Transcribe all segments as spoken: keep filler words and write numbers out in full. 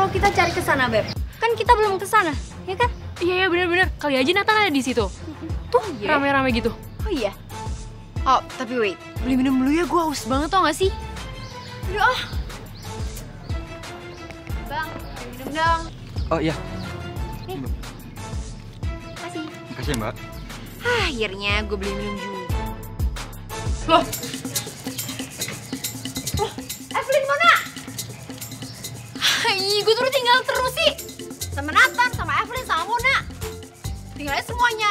kalau kita cari ke sana, Beb? Kan kita belum ke sana, ya kan? Iya, iya bener-bener. Kali aja Nathan ada di situ. Tuh, rame-rame gitu. Oh iya. Oh, tapi wait. Beli minum dulu ya, gue haus banget tau gak sih? Udah ah. Bang, minum dong. Oh iya. Nih. Makasih. Makasih ya, Mbak. Ah, akhirnya gue beli minum juga. Loh, Loh, Evelyn mana? Ih, gue tuh tinggal terus sih. Sama Nathan, sama Evelyn, sama Mona. Tinggalnya semuanya.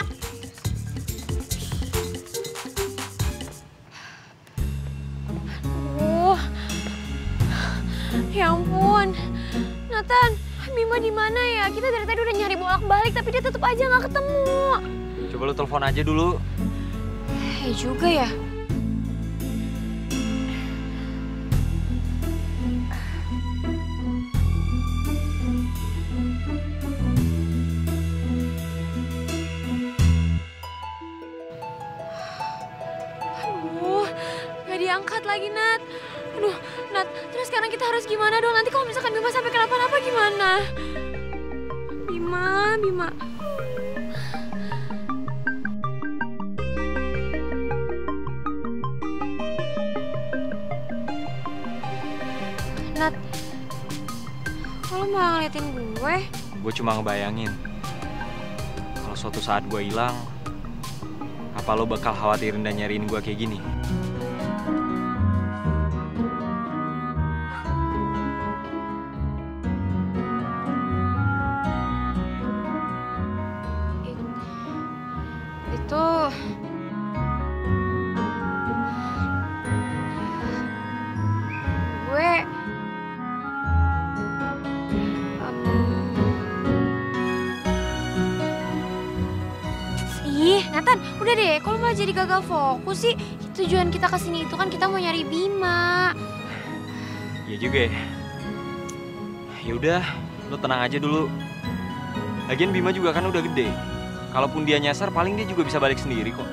oh, ya ampun, Nathan, Bima di mana ya? Kita dari tadi udah nyari bolak-balik, tapi dia tetap aja nggak ketemu. Coba lu telepon aja dulu. Eh juga ya. Aduh, nggak diangkat lagi, Nat. Aduh, Nat, terus sekarang kita harus gimana dong? Nanti kalau misalkan Bima sampai kenapa-napa gimana? Bima, Bima. Nat, kok lo malah ngeliatin gue? Gue cuma ngebayangin. Kalau suatu saat gue hilang, apa lo bakal khawatirin dan nyariin gue kayak gini? Itu... Gue... Um... Ih, Nathan, udah deh. Kalau malah jadi gagal fokus sih, tujuan kita kesini itu kan kita mau nyari Bima. Iya juga ya. Yaudah, lo tenang aja dulu. Lagian Bima juga kan udah gede. Kalaupun dia nyasar, paling dia juga bisa balik sendiri kok.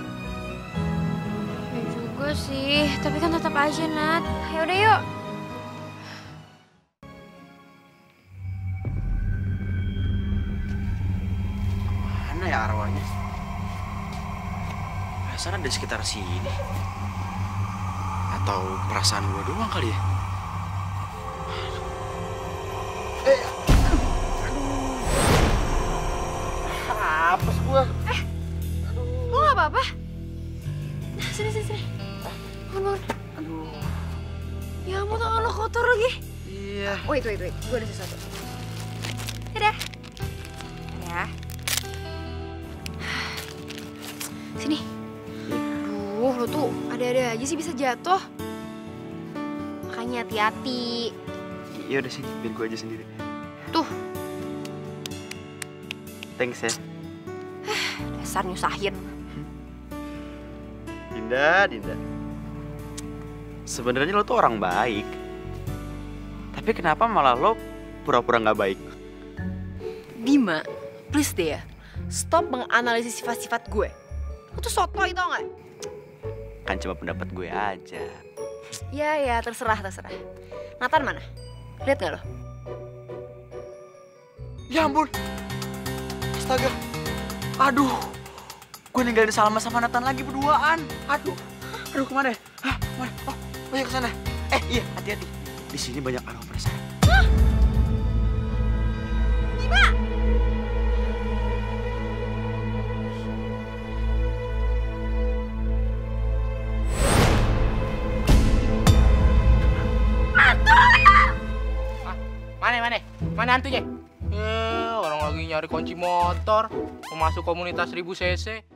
Ya juga sih, tapi kan tetap aja, Nat. Ya udah yuk. Mana ya arwahnya? Perasaan ada di sekitar sini. Atau perasaan gue doang kali ya? Eh, aduh. Apes gue. Eh, lo gak apa-apa? Nah, sini, sini, sini. Bangun, bangun. Aduh. Ya ampun, tangan lo kotor lagi. Iya. Wait, wait, wait. Gue ada sesuatu. Dadah. Ya. Sini. Aduh, lo tuh ada-ada aja sih bisa jatuh. Makanya hati-hati. Iya udah sini, biar gue aja sendiri. Tuh, Thanks ya. dasar nyusahin. Dinda, Dinda. Sebenarnya lo tuh orang baik. Tapi kenapa malah lo pura-pura nggak baik? Bima, please deh ya. Stop menganalisis sifat-sifat gue. Lo tuh sotoy tau gak? Kan cuma pendapat gue aja. Ya, ya, terserah, terserah. Nathan mana? Lihat gak lo? Ya ampun. Astaga. Aduh. Gue ninggalin Salma sama Nathan lagi berduaan. Aduh. Aduh kemana ya? Hah, kemana? Oh, oh ya kesana. Eh iya, hati-hati. Di sini banyak arwah penasaran. Hah? Bima! Mana, mana? Mana hantunya? Ya, orang lagi nyari kunci motor, mau masuk komunitas seribu cc.